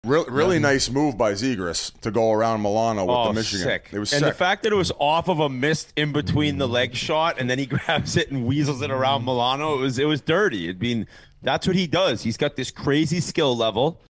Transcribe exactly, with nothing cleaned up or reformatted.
Re- really yeah. nice move by Zegras to go around Milano with oh, the Michigan. Sick. It was and sick. the fact that it was off of a missed in between the leg shot, and then he grabs it and weasels it around Milano. It was it was dirty. I mean, that's what he does. He's got this crazy skill level.